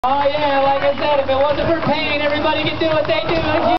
Oh yeah, like I said, if it wasn't for pain, everybody could do what they do.